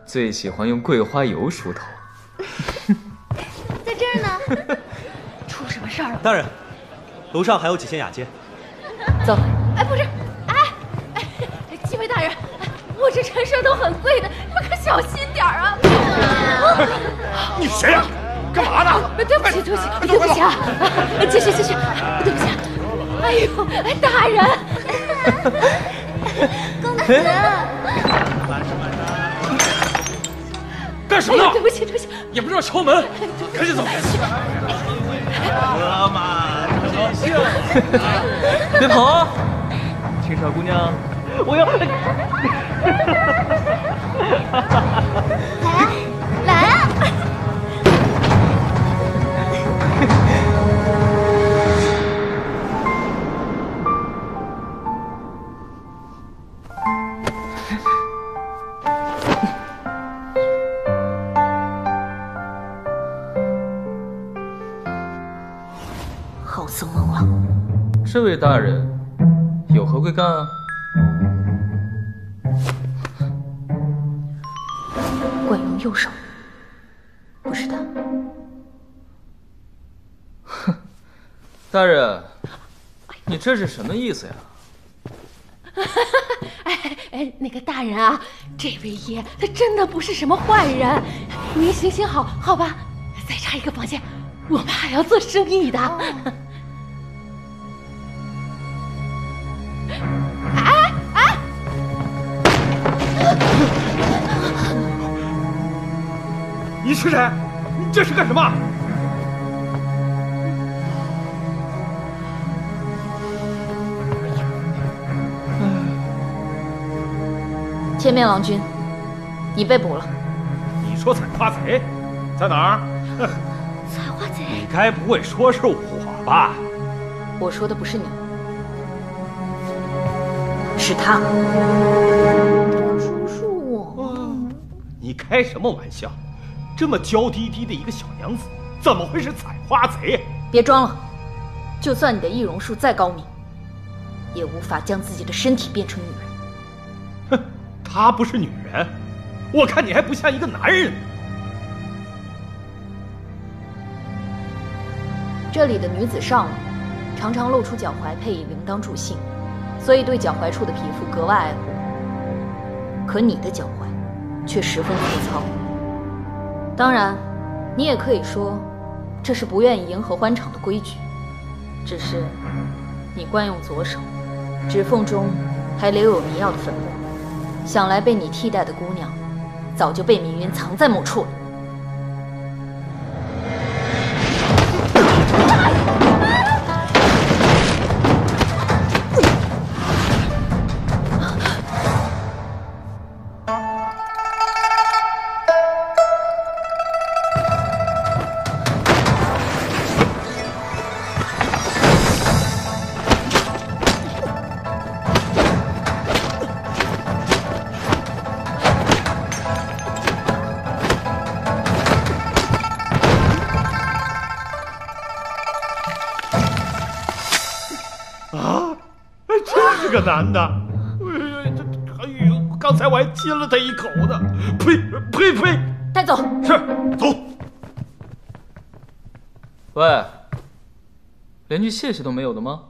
最喜欢用桂花油梳头。 在这儿呢。出什么事儿了？ 大人，楼上还有几间雅间。 走。哎，不是，几位大人，我这陈设都很贵的，你们可小心点啊！ 你谁呀？干嘛呢？ 对不起，对不起啊！继续，对不起。哎呦，大人， 公子，干什么呢？ 对不起， 也不知道敲门，赶紧走！ 哥们，高兴！ 别跑啊，青纱姑娘，我要。 来啊！ 好生猛了。 这位大人有何贵干啊？ 惯用右手，不是他。 哼，大人，你这是什么意思呀？ 那个大人啊，这位爷他真的不是什么坏人，您行好，好吧，再差一个房间，我们还要做生意的。 你是谁？你这是干什么？ 千面郎君，你被捕了。 你说采花贼在哪儿？ 采花贼？ 你该不会说是我吧？ 我说的不是你，是他。叔叔， 你开什么玩笑？这么娇滴滴的一个小娘子，怎么会是采花贼？ 别装了，就算你的易容术再高明，也无法将自己的身体变成女人。 哼，她不是女人，我看你还不像一个男人呢。 这里的女子上了，常常露出脚踝，配以铃铛助兴，所以对脚踝处的皮肤格外爱护。可你的脚踝却十分粗糙。当然，你也可以说，这是不愿意迎合欢场的规矩。只是，你惯用左手，指缝中还留有迷药的粉末，想来被你替代的姑娘，早就被明云藏在某处了。 个男的，刚才我还亲了他一口呢！呸！ 带走。 是，走。 喂，连句谢谢都没有的吗？